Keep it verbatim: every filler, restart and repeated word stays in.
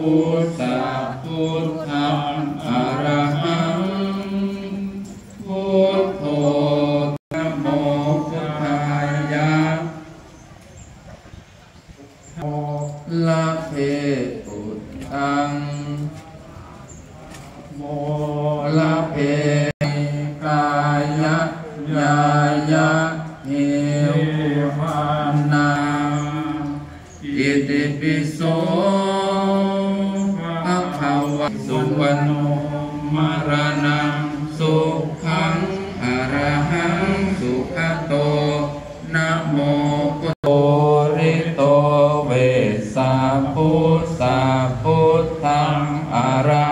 พุทธะพุทธังอะระหังพุทโธนะโมพุทธายะละเพพุทธังโมละเพกายะญายะเอวานาอิติปิโสภะคะวะสุวรรณมรณังสุขังอรหังสุขโตนะโมพุทโธริโตเวสสะพุทธะพุทธังอร